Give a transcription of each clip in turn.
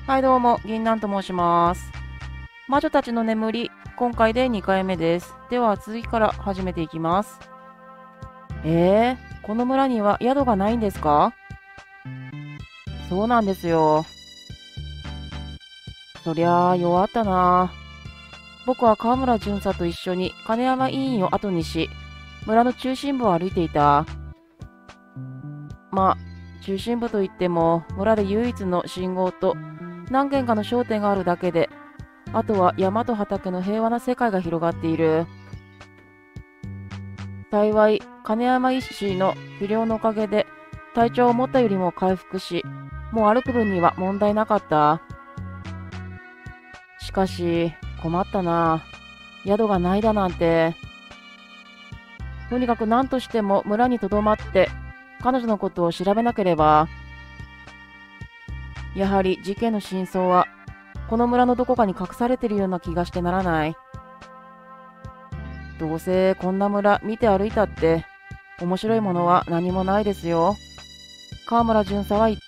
はいどうも、銀杏と申します。魔女たちの眠り、今回で2回目です。では続きから始めていきます。この村には宿がないんですか？そうなんですよ。そりゃあ弱ったな。僕は川村巡査と一緒に金山医院を後にし、村の中心部を歩いていた。まあ、中心部といっても村で唯一の信号と何軒かの商店があるだけで、あとは山と畑の平和な世界が広がっている。幸い、金山医師の治療のおかげで体調を思ったよりも回復し、もう歩く分には問題なかった。しかし、困ったな。宿がないだなんて。とにかく何としても村にとどまって、彼女のことを調べなければ。やはり事件の真相は、この村のどこかに隠されているような気がしてならない。どうせこんな村見て歩いたって、面白いものは何もないですよ。川村巡査は言った。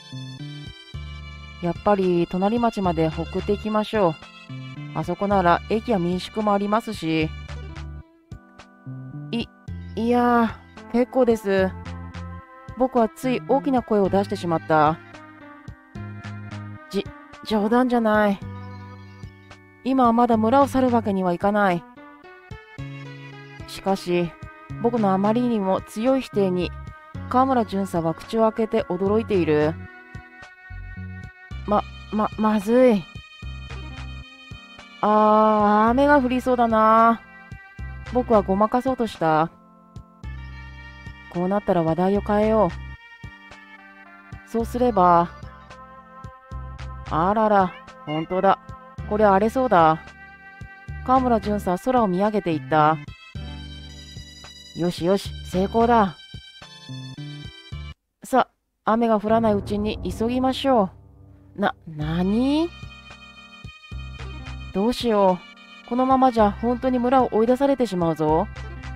やっぱり隣町まで送っていきましょう。あそこなら駅や民宿もありますし。い、いや結構です。僕はつい大きな声を出してしまった。じ、冗談じゃない。今はまだ村を去るわけにはいかない。しかし、僕のあまりにも強い否定に、川村巡査は口を開けて驚いている。まずい。雨が降りそうだな。僕はごまかそうとした。こうなったら話題を変えよう。そうすれば、あらら、本当だ。これ荒れそうだ。川村巡査は空を見上げていった。よしよし、成功だ。さあ、雨が降らないうちに急ぎましょう。なに？どうしよう。このままじゃ本当に村を追い出されてしまうぞ。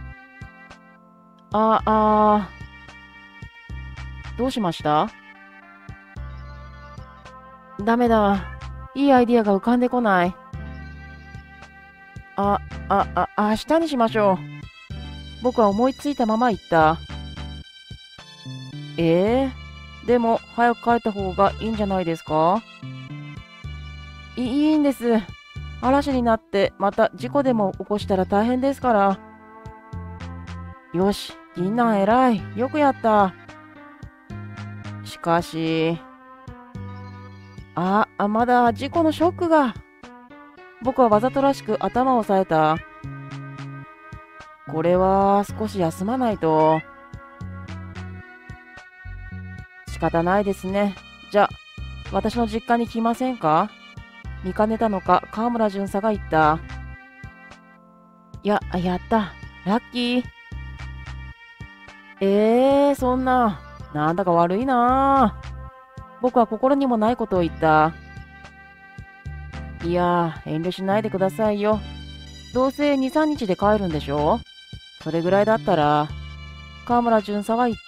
あ、あどうしました？ダメだ。いいアイディアが浮かんでこない。あ、明日にしましょう。僕は思いついたまま言った。でも早く帰った方がいいんじゃないですか？いいんです。嵐になってまた事故でも起こしたら大変ですから。よし、銀杏偉い。よくやった。しかし、まだ事故のショックが。僕はわざとらしく頭を押さえた。これは少し休まないと。仕方ないですね。じゃあ、私の実家に来ませんか？見かねたのか、川村巡査が言った。やった。ラッキー。そんな。なんだか悪いな。僕は心にもないことを言った。いや遠慮しないでくださいよ。どうせ2、3日で帰るんでしょ？それぐらいだったら、川村巡査は言った。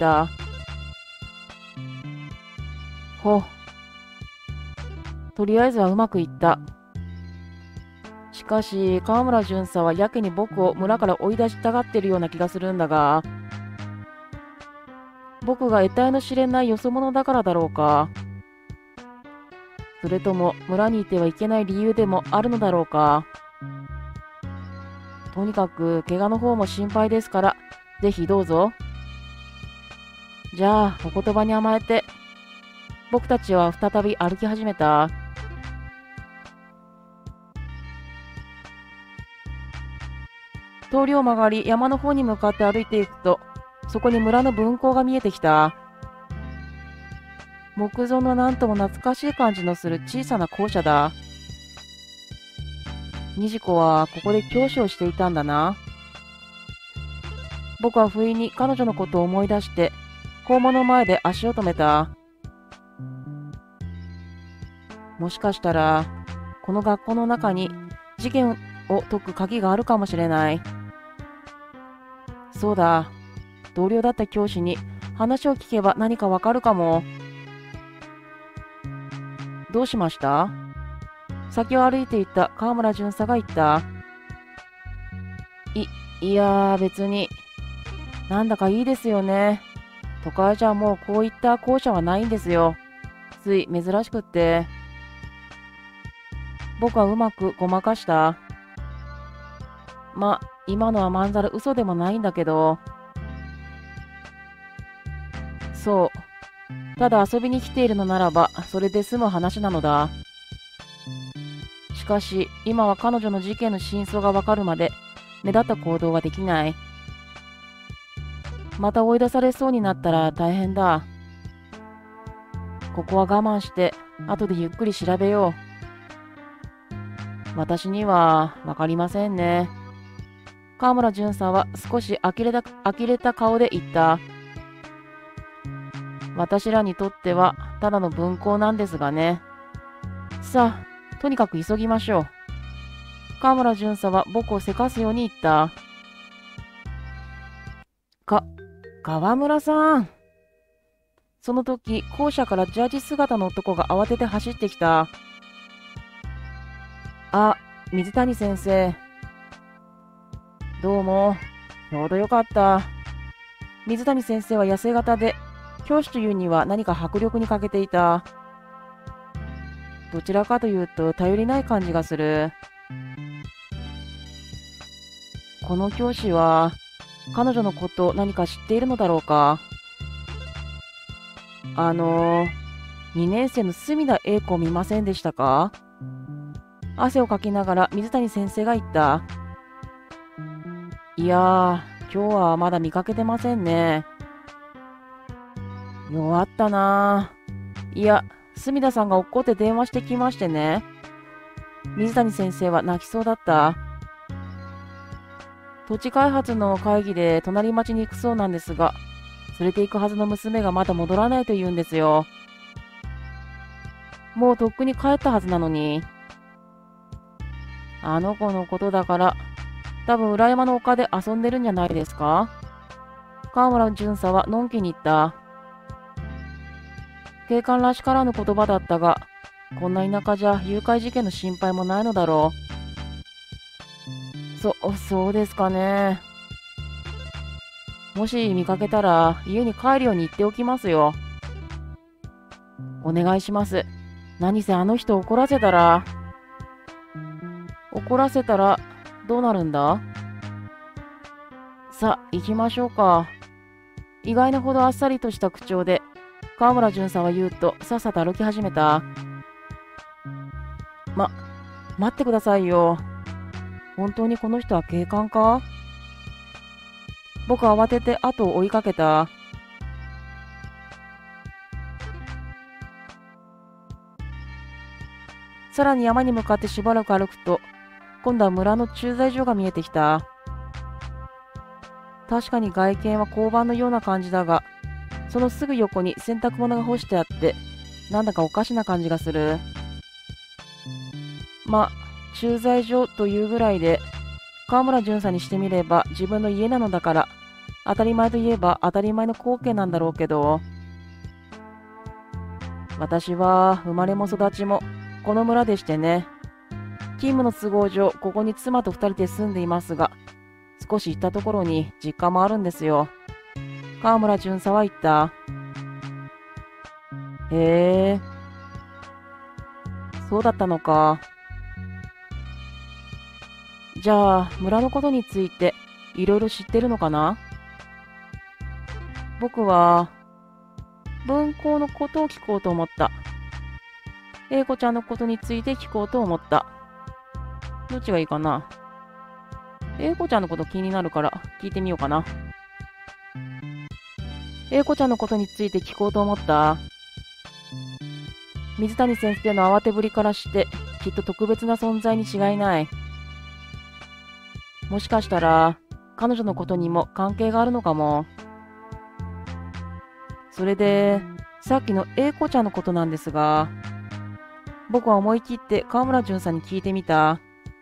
とりあえずはうまくいった。しかし、川村巡査はやけに僕を村から追い出したがってるような気がするんだが、僕が得体の知れないよそ者だからだろうか。それとも村にいてはいけない理由でもあるのだろうか。とにかく怪我の方も心配ですから、ぜひどうぞ。じゃあ、お言葉に甘えて、僕たちは再び歩き始めた。通りを曲がり、山の方に向かって歩いていくと、そこに村の分校が見えてきた。木造のなんとも懐かしい感じのする小さな校舎だ。ニジコはここで教師をしていたんだな。僕は不意に彼女のことを思い出して、校門の前で足を止めた。もしかしたら、この学校の中に事件を解く鍵があるかもしれない。そうだ、同僚だった教師に話を聞けば何かわかるかも。 どうしました？先を歩いていた川村巡査が言った。いやー、別に。なんだかいいですよね。都会じゃもうこういった校舎はないんですよ。つい珍しくって。僕はうまくごまかした。今のはまんざら嘘でもないんだけど。そう。ただ遊びに来ているのならば、それで済む話なのだ。しかし、今は彼女の事件の真相がわかるまで、目立った行動はできない。また追い出されそうになったら大変だ。ここは我慢して、後でゆっくり調べよう。私にはわかりませんね。川村巡査は少し呆れた顔で言った。私らにとってはただの分校なんですがね。さあ、とにかく急ぎましょう。川村巡査は僕をせかすように言った。川村さん。その時、校舎からジャージ姿の男が慌てて走ってきた。あ、水谷先生。どうも。ちょうどよかった。水谷先生は痩せ型で、教師というには何か迫力に欠けていた。どちらかというと頼りない感じがする。この教師は、彼女のこと何か知っているのだろうか。2年生の隅田栄子を見ませんでしたか？汗をかきながら水谷先生が言った。いやー、今日はまだ見かけてませんね。弱ったなー。いや、隅田さんが怒って電話してきましてね。水谷先生は泣きそうだった。土地開発の会議で隣町に行くそうなんですが、連れて行くはずの娘がまだ戻らないと言うんですよ。もうとっくに帰ったはずなのに。あの子のことだから、多分裏山の丘で遊んでるんじゃないですか？川村巡査はのんきに言った。警官らしからぬ言葉だったが、こんな田舎じゃ誘拐事件の心配もないのだろう。そうですかね。もし見かけたら家に帰るように言っておきますよ。お願いします。何せあの人怒らせたらどうなるんだ？さあ、行きましょうか。意外なほどあっさりとした口調で、川村巡査は言うと、さっさと歩き始めた。待ってくださいよ。本当にこの人は警官か？僕は慌てて後を追いかけた。さらに山に向かってしばらく歩くと、今度は村の駐在所が見えてきた。確かに外見は交番のような感じだが、そのすぐ横に洗濯物が干してあって、なんだかおかしな感じがする。駐在所というぐらいで、川村巡査にしてみれば自分の家なのだから、当たり前といえば当たり前の光景なんだろうけど、私は生まれも育ちもこの村でしてね。勤務の都合上、ここに妻と2人で住んでいますが、少し行ったところに実家もあるんですよ。川村巡査は言った。へえ、そうだったのか。じゃあ、村のことについていろいろ知ってるのかな？僕は、分校のことを聞こうと思った。英子ちゃんのことについて聞こうと思った。どっちがいいかな？英子ちゃんのこと気になるから聞いてみようかな。英子ちゃんのことについて聞こうと思った。水谷先生の慌てぶりからしてきっと特別な存在に違いない。もしかしたら彼女のことにも関係があるのかも。それでさっきの英子ちゃんのことなんですが、僕は思い切って川村巡査に聞いてみた。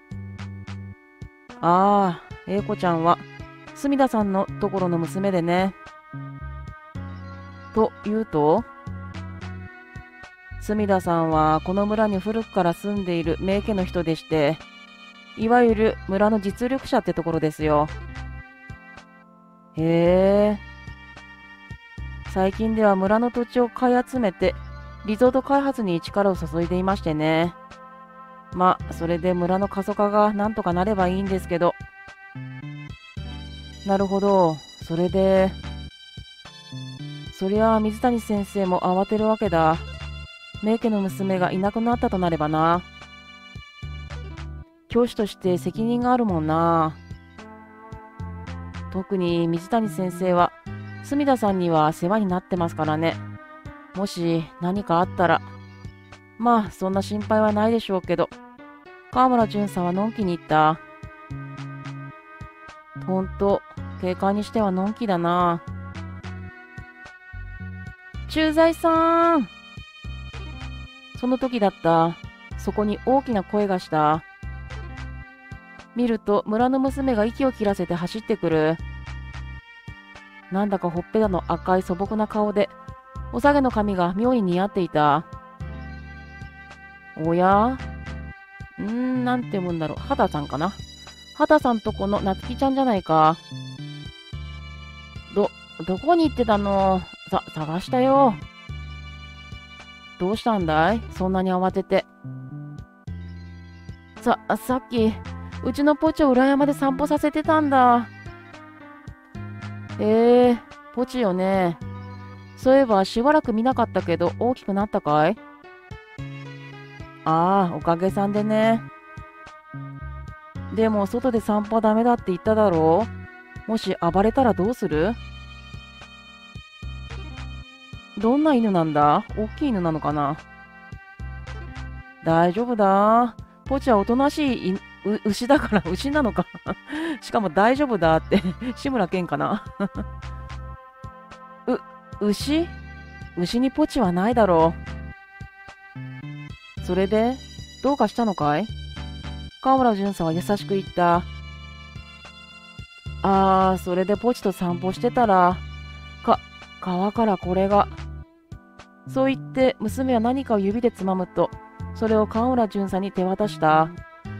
ああ、英子ちゃんは隅田さんのところの娘でね。と言うと、 隅田さんはこの村に古くから住んでいる名家の人でして、いわゆる村の実力者ってところですよ。へえ、最近では村の土地を買い集めて、リゾート開発に力を注いでいましてね。まあ、それで村の過疎化がなんとかなればいいんですけど。なるほど。それで、そりゃあ水谷先生も慌てるわけだ。名家の娘がいなくなったとなればな。教師として責任があるもんな。特に水谷先生は、隅田さんには世話になってますからね。もし何かあったら、まあそんな心配はないでしょうけど、川村淳さんはのんきに言った。ほんと、警官にしてはのんきだな。駐在さん。その時だった。そこに大きな声がした。見ると村の娘が息を切らせて走ってくる。なんだかほっぺたの赤い素朴な顔で、おさげの髪が妙に似合っていた。おや、なんて読むんだろう。畑さんかな。畑さんとこのなつきちゃんじゃないか。どこに行ってたの？探したよ。どうしたんだい？そんなに慌てて。さっき、うちのポチを裏山で散歩させてたんだ。ポチよね。そういえばしばらく見なかったけど、大きくなったかい？ああ、おかげさんでね。でも、外で散歩はダメだって言っただろう？もし暴れたらどうする？どんな犬なんだ？大きい犬なのかな？大丈夫だ。ポチはおとなしい牛だから、牛なのか。しかも大丈夫だって志村けんかな。牛にポチはないだろう。それで、どうかしたのかい？川村淳さんは優しく言った。それでポチと散歩してたら、川からこれが。そう言って、娘は何かを指でつまむと、それを川村淳さんに手渡した。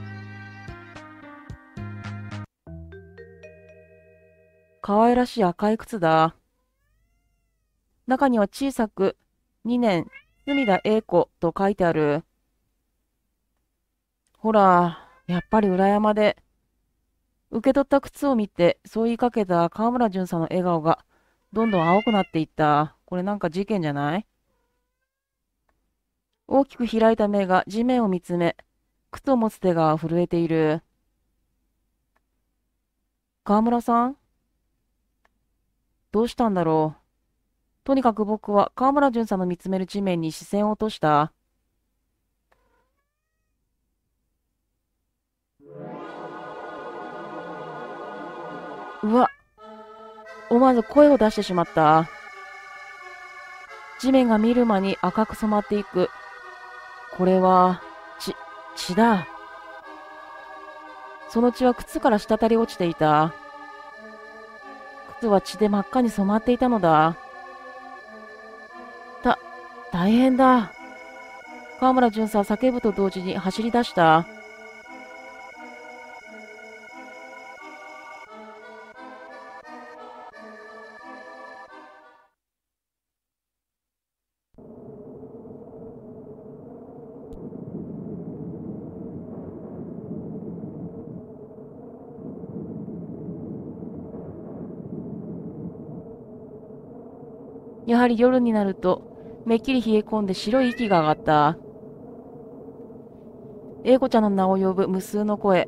可愛らしい赤い靴だ。中には小さく、2年、隅田栄子と書いてある。ほら、やっぱり裏山で。受け取った靴を見て、そう言いかけた川村淳さんの笑顔が、どんどん青くなっていった。これなんか事件じゃない？大きく開いた目が地面を見つめ、靴を持つ手が震えている。川村さん？どうしたんだろう。とにかく僕は川村淳さんの見つめる地面に視線を落とした。うわ、思わず声を出してしまった。地面が見る間に赤く染まっていく。これは、血だ。その血は靴から滴り落ちていた。靴は血で真っ赤に染まっていたのだ。大変だ。川村淳さんは叫ぶと同時に走り出した。やはり夜になると、めっきり冷え込んで白い息が上がった。英子ちゃんの名を呼ぶ無数の声。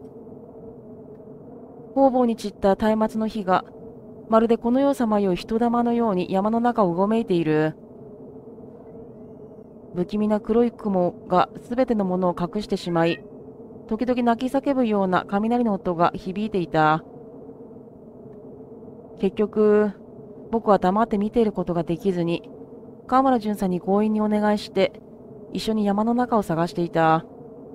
方々に散った松明の火が、まるでこの世をさまよう人玉のように山の中をうごめいている。不気味な黒い雲がすべてのものを隠してしまい、時々泣き叫ぶような雷の音が響いていた。結局、僕は黙って見ていることができずに、川村淳さんに強引にお願いして、一緒に山の中を探していた。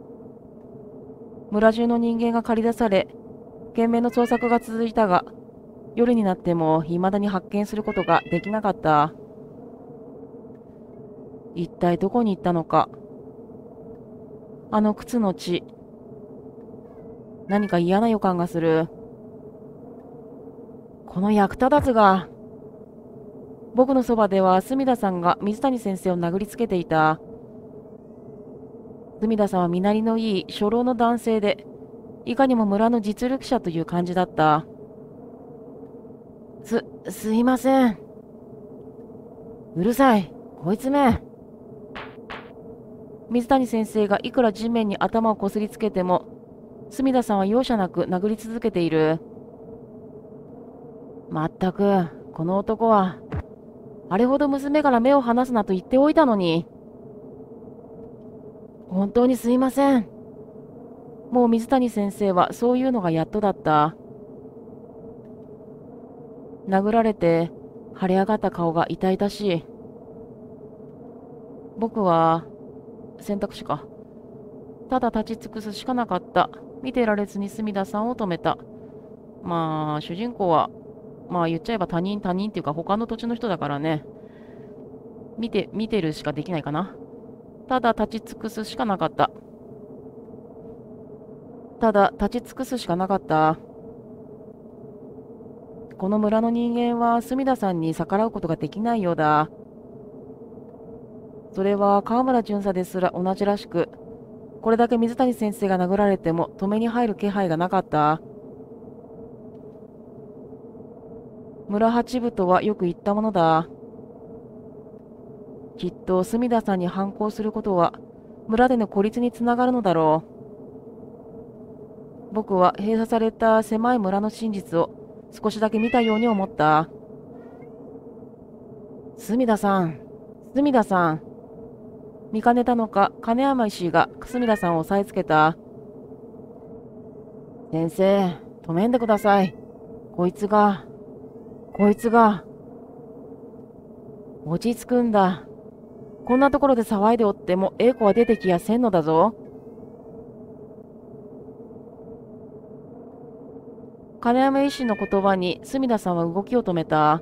村中の人間が駆り出され、懸命の捜索が続いたが、夜になっても未だに発見することができなかった。 一体どこに行ったのか。あの靴の血。何か嫌な予感がする。この役立たずが。僕のそばでは隅田さんが水谷先生を殴りつけていた。隅田さんは身なりのいい初老の男性で、いかにも村の実力者という感じだった。すいません。うるさい、こいつめ。水谷先生がいくら地面に頭をこすりつけても、隅田さんは容赦なく殴り続けている。まったく、この男は、あれほど娘から目を離すなと言っておいたのに。本当にすいません。もう水谷先生はそういうのがやっとだった。殴られて腫れ上がった顔が痛々しい。僕は選択肢か。ただ立ち尽くすしかなかった。見てられずに隅田さんを止めた。まあ主人公は言っちゃえば他人っていうか他の土地の人だからね。見てるしかできないかな。ただ立ち尽くすしかなかった。ただ立ち尽くすしかなかった。この村の人間は隅田さんに逆らうことができないようだ。それは川村巡査ですら同じらしく、これだけ水谷先生が殴られても止めに入る気配がなかった。村八部とはよく言ったものだ。きっと隅田さんに反抗することは村での孤立につながるのだろう。僕は閉鎖された狭い村の真実を少しだけ見たように思った。隅田さん、隅田さん。見かねたのか、金山医師が隅田さんを押さえつけた。先生、止めんでください。こいつが。落ち着くんだ。こんなところで騒いでおっても、英子は出てきやせんのだぞ。金山医師の言葉に隅田さんは動きを止めた。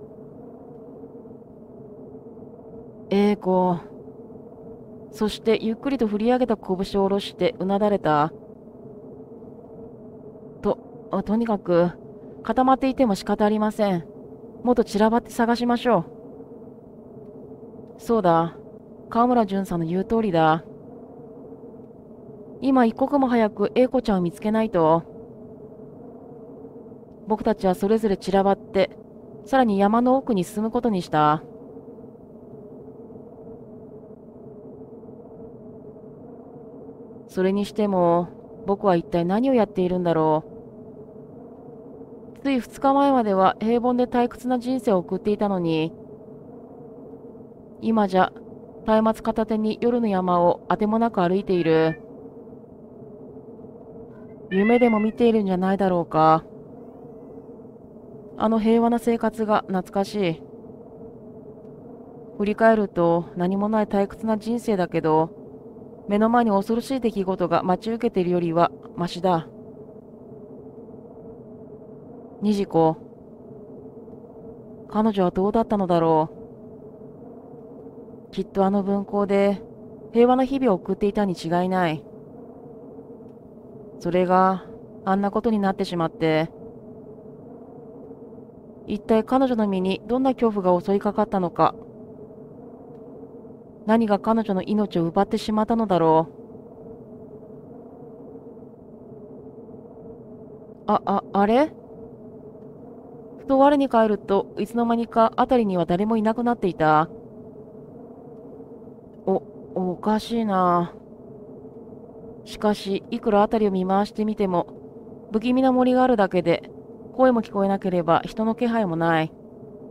英子。そしてゆっくりと振り上げた拳を下ろしてうなだれた。とにかく固まっていても仕方ありません。もっと散らばって探しましょう。そうだ、川村淳さんの言う通りだ。今一刻も早く英子ちゃんを見つけないと。僕たちはそれぞれ散らばってさらに山の奥に進むことにした。それにしても僕は一体何をやっているんだろう。つい2日前までは平凡で退屈な人生を送っていたのに、今じゃ松明片手に夜の山をあてもなく歩いている。夢でも見ているんじゃないだろうか。あの平和な生活が懐かしい。振り返ると何もない退屈な人生だけど、目の前に恐ろしい出来事が待ち受けているよりはマシだ。ニジコ、彼女はどうだったのだろう。きっとあの分校で平和な日々を送っていたに違いない。それがあんなことになってしまって、一体彼女の身にどんな恐怖が襲いかかったのか。何が彼女の命を奪ってしまったのだろう。あれ。ふと我に返るといつの間にか辺りには誰もいなくなっていた。おかしいな。しかしいくら辺りを見回してみても不気味な森があるだけで、声も聞こえなければ人の気配もない。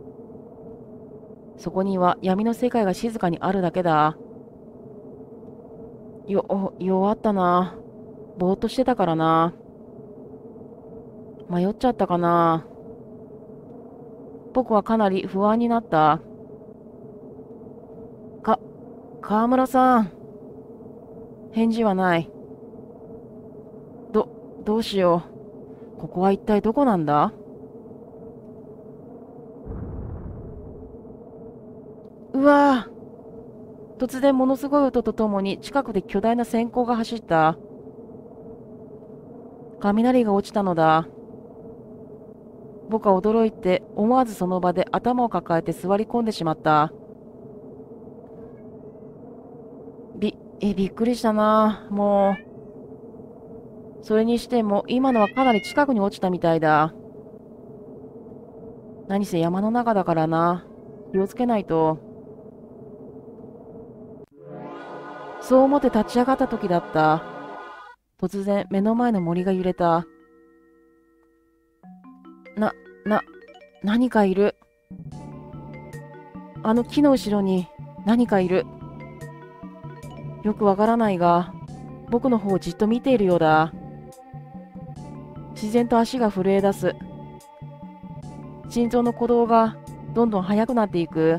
そこには闇の世界が静かにあるだけだ。弱ったな。ぼーっとしてたからな。迷っちゃったかな。僕はかなり不安になった。川村さん。返事はない。どうしよう。ここは一体どこなんだ。うわぁ。 突然ものすごい音とともに近くで巨大な閃光が走った。雷が落ちたのだ。僕は驚いて思わずその場で頭を抱えて座り込んでしまった。びっくりしたな。もう。それにしても今のはかなり近くに落ちたみたいだ。何せ山の中だからな。気をつけないと。そう思って立ち上がった時だった。突然目の前の森が揺れた。な、何かいる。あの木の後ろに何かいる。よくわからないが、僕の方をじっと見ているようだ。自然と足が震え出す。心臓の鼓動がどんどん速くなっていく。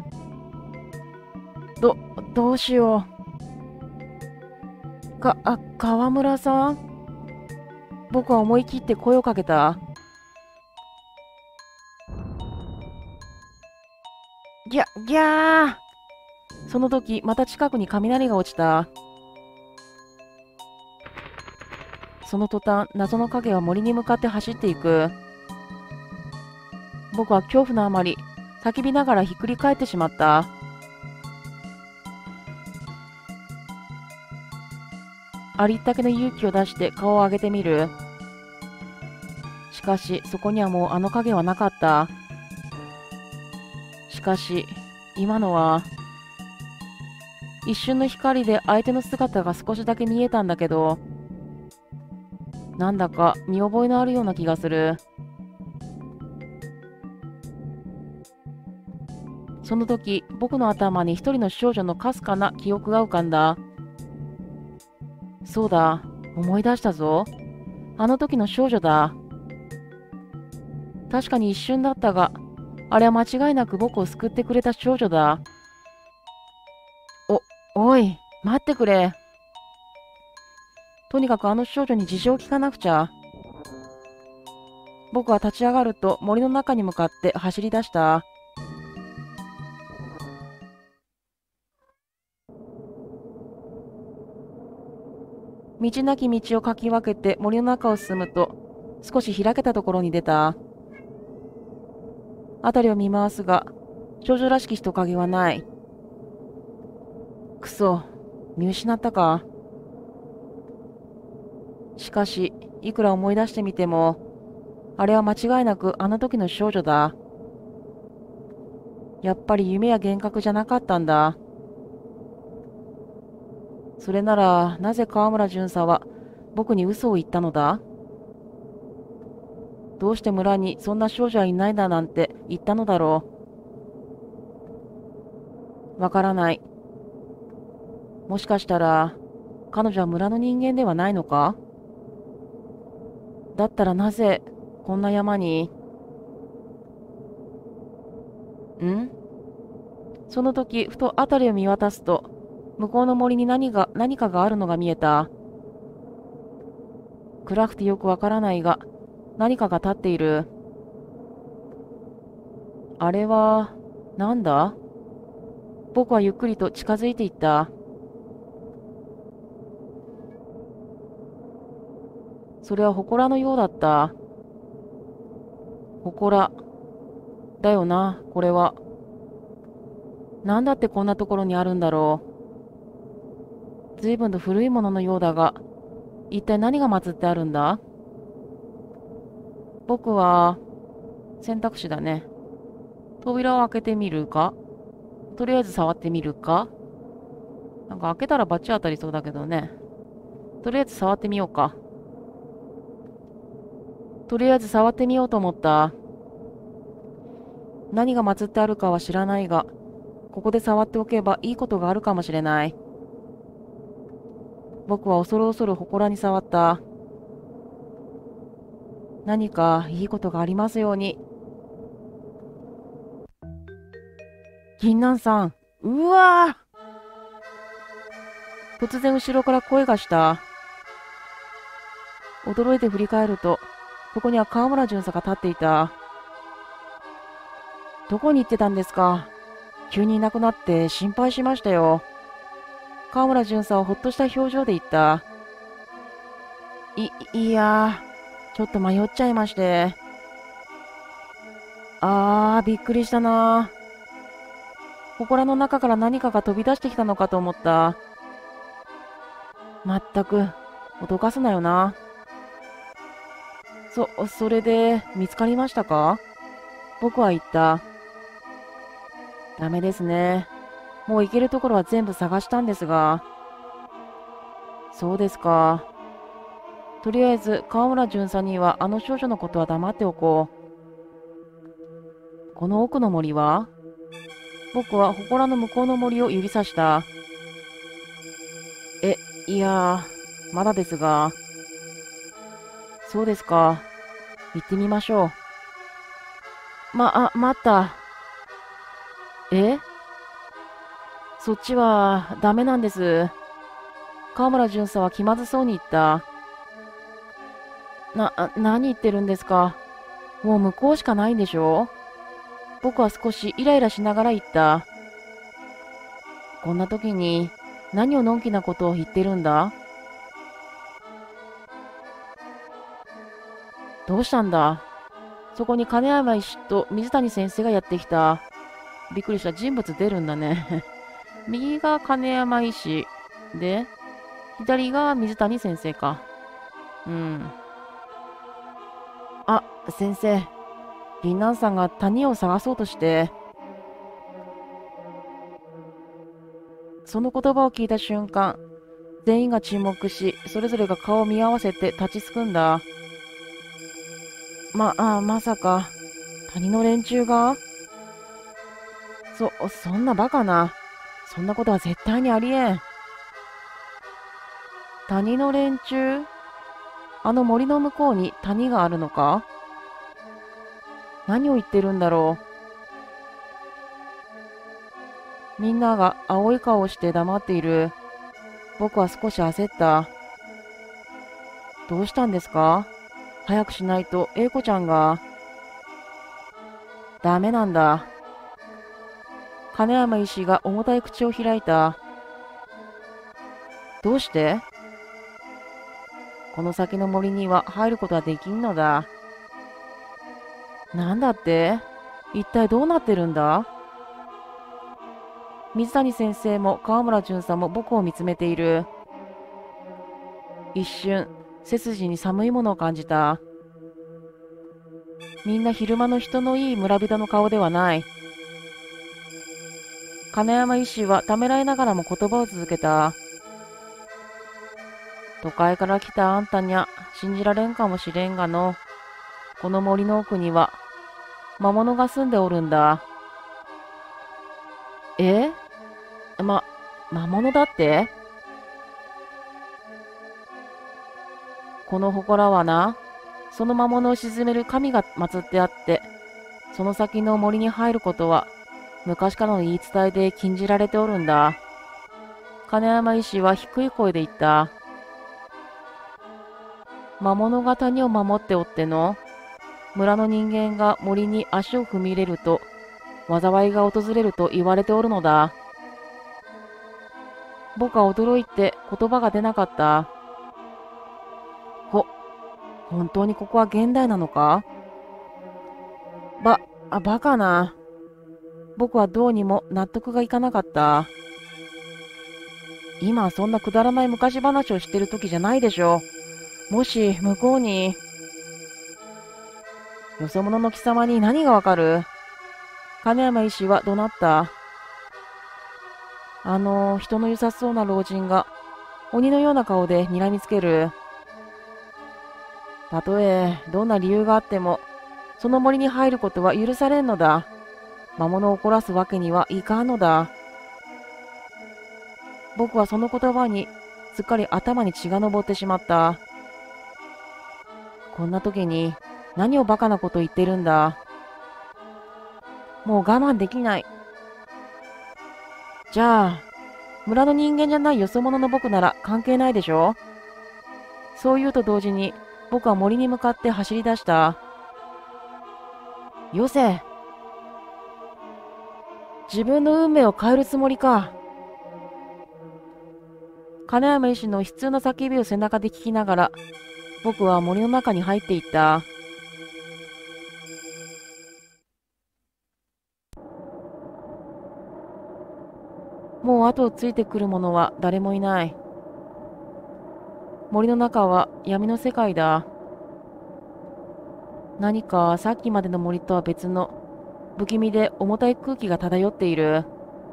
どうしよう。川村さん？僕は思い切って声をかけた。ギャー。その時、また近くに雷が落ちた。その途端、謎の影は森に向かって走っていく。僕は恐怖のあまり、叫びながらひっくり返ってしまった。ありったけの勇気を出して顔を上げてみる。しかし、そこにはもうあの影はなかった。しかし、今のは、一瞬の光で相手の姿が少しだけ見えたんだけど、なんだか見覚えのあるような気がする。その時、僕の頭に一人の少女のかすかな記憶が浮かんだ。そうだ、思い出したぞ。あの時の少女だ。確かに一瞬だったが、あれは間違いなく僕を救ってくれた少女だ。おい、待ってくれ。とにかくあの少女に事情を聞かなくちゃ。僕は立ち上がると森の中に向かって走り出した。道なき道をかき分けて森の中を進むと、少し開けたところに出た。辺りを見回すが、少女らしき人影はない。くそ、見失ったか。しかし、いくら思い出してみても、あれは間違いなくあの時の少女だ。やっぱり夢や幻覚じゃなかったんだ。それなら、なぜ川村巡査は僕に嘘を言ったのだ？どうして村にそんな少女はいないだなんて言ったのだろう。わからない。もしかしたら、彼女は村の人間ではないのか？だったらなぜ、こんな山に。その時、ふと辺りを見渡すと、向こうの森に何かがあるのが見えた。暗くてよくわからないが、何かが立っている。あれは、なんだ？僕はゆっくりと近づいていった。それは祠のようだった。祠。だよな、これは。なんだってこんなところにあるんだろう。随分と古いもののようだが、一体何が祀ってあるんだ？僕は、選択肢だね。扉を開けてみるか？とりあえず触ってみるか？なんか開けたらバチ当たりそうだけどね。とりあえず触ってみようか。とりあえず触ってみようと思った。何が祀ってあるかは知らないが、ここで触っておけばいいことがあるかもしれない。僕は恐る恐る祠に触った。何かいいことがありますように。銀杏さん、うわー！突然後ろから声がした。驚いて振り返ると、そこには川村巡査が立っていた。どこに行ってたんですか？急にいなくなって心配しましたよ。 川村巡査はほっとした表情で言った。いやちょっと迷っちゃいまして。びっくりしたな。祠の中から何かが飛び出してきたのかと思った。まったく、脅かすなよな。それで、見つかりましたか？僕は言った。ダメですね。もう行けるところは全部探したんですが。そうですか。とりあえず、川村巡査にはあの少女のことは黙っておこう。この奥の森は？僕は祠の向こうの森を指さした。いやまだですが。そうですか。行ってみましょう。待った。えそっちはダメなんです。川村巡査は気まずそうに言った。何言ってるんですか。もう向こうしかないんでしょ。僕は少しイライラしながら言った。こんな時に何をのんきなことを言ってるんだ。どうしたんだ。そこに金山医師と水谷先生がやってきた。びっくりした。人物出るんだね。右が金山医師で、左が水谷先生か。うん。先生。銀杏さんが谷を探そうとして。その言葉を聞いた瞬間、全員が沈黙し、それぞれが顔を見合わせて立ちすくんだ。まさか、谷の連中が？そんなバカな。そんなことは絶対にありえん。谷の連中？あの森の向こうに谷があるのか？何を言ってるんだろう。みんなが青い顔をして黙っている。僕は少し焦った。どうしたんですか？早くしないと英子ちゃんが。ダメなんだ。金山医師が重たい口を開いた。どうして？この先の森には入ることはできんのだ。なんだって？一体どうなってるんだ？水谷先生も川村巡査も僕を見つめている。一瞬、背筋に寒いものを感じた。みんな昼間の人のいい村人の顔ではない。金山医師はためらいながらも言葉を続けた。都会から来たあんたにゃ信じられんかもしれんがの、この森の奥には魔物が住んでおるんだ。え？魔物だって？この祠はな、その魔物を鎮める神が祀ってあって、その先の森に入ることは昔からの言い伝えで禁じられておるんだ。金山医師は低い声で言った。魔物が谷を守っておっての、村の人間が森に足を踏み入れると、災いが訪れると言われておるのだ。僕は驚いて言葉が出なかった。本当にここは現代なのか？バカな。僕はどうにも納得がいかなかった。今はそんなくだらない昔話をしてる時じゃないでしょ。もし向こうに。よそ者の貴様に何がわかる？金山医師は怒鳴った。人の良さそうな老人が鬼のような顔で睨みつける。たとえどんな理由があっても、その森に入ることは許されんのだ。魔物を怒らすわけにはいかんのだ。僕はその言葉にすっかり頭に血が上ってしまった。こんな時に何をバカなこと言ってるんだ。もう我慢できない。じゃあ、村の人間じゃないよそ者の僕なら関係ないでしょ。そう言うと同時に僕は森に向かって走り出した。よせ。自分の運命を変えるつもりか。 金山医師の悲痛な叫びを背中で聞きながら、僕は森の中に入っていった。もう後をついてくる者は誰もいない。森の中は闇の世界だ。何かさっきまでの森とは別の不気味で重たい空気が漂っている。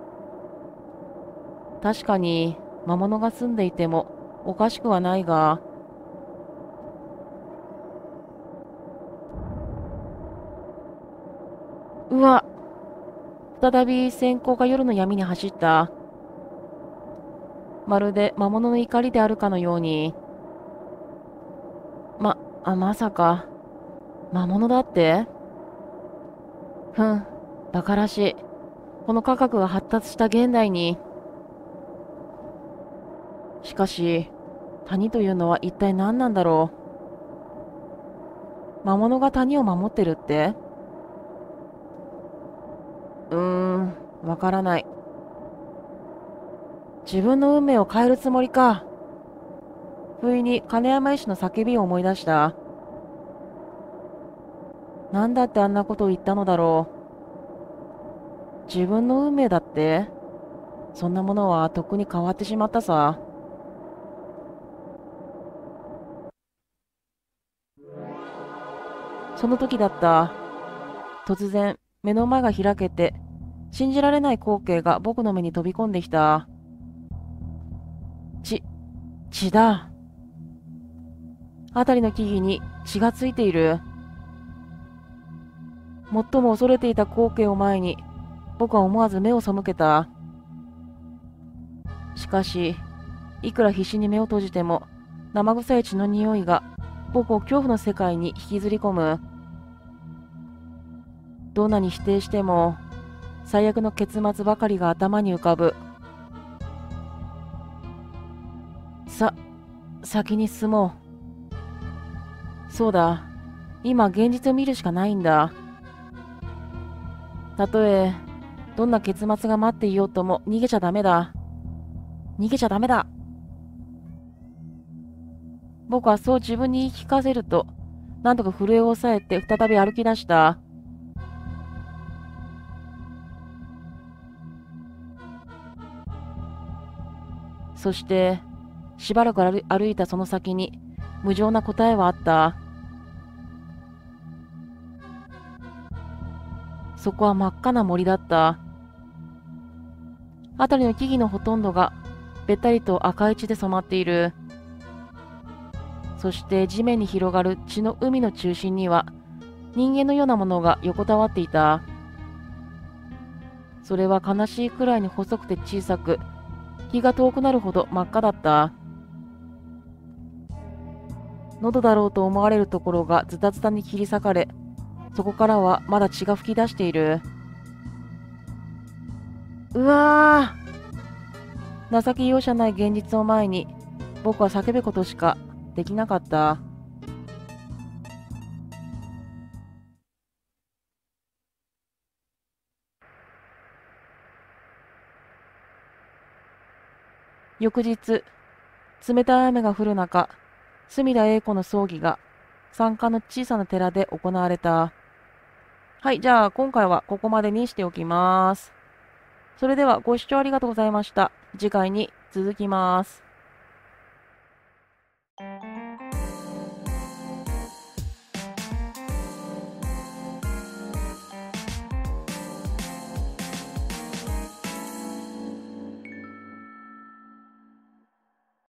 確かに魔物が住んでいてもおかしくはないが、うわ、再び閃光が夜の闇に走った。まるで魔物の怒りであるかのように。まさか魔物だって。ふん、馬鹿らしい。この科学が発達した現代に。しかし、谷というのは一体何なんだろう。魔物が谷を守ってるって。わからない。自分の運命を変えるつもりか。不意に金山医師の叫びを思い出した。なんだってあんなことを言ったのだろう。自分の運命だって。そんなものはとっくに変わってしまったさ。その時だった。突然、目の前が開けて、信じられない光景が僕の目に飛び込んできた。血だ。辺りの木々に血がついている。最も恐れていた光景を前に、僕は思わず目を背けた。しかし、いくら必死に目を閉じても、生臭い血の匂いが僕を恐怖の世界に引きずり込む。どんなに否定しても、最悪の結末ばかりが頭に浮かぶ。先に進もう。そうだ、今現実を見るしかないんだ。たとえ、どんな結末が待っていようとも逃げちゃダメだ。逃げちゃダメだ。僕はそう自分に言い聞かせると、なんとか震えを抑えて再び歩き出した。そして、しばらく歩いたその先に、無情な答えはあった。そこは真っ赤な森だった。辺りの木々のほとんどが、べったりと赤い血で染まっている。そして地面に広がる血の海の中心には、人間のようなものが横たわっていた。それは悲しいくらいに細くて小さく、気が遠くなるほど真っ赤だった。喉だろうと思われるところがズタズタに切り裂かれ、そこからはまだ血が噴き出している。うわー、情け容赦ない現実を前に、僕は叫ぶことしかできなかった。翌日、冷たい雨が降る中、隅田栄子の葬儀が山間の小さな寺で行われた。はい、じゃあ今回はここまでにしておきます。それではご視聴ありがとうございました。次回に続きます。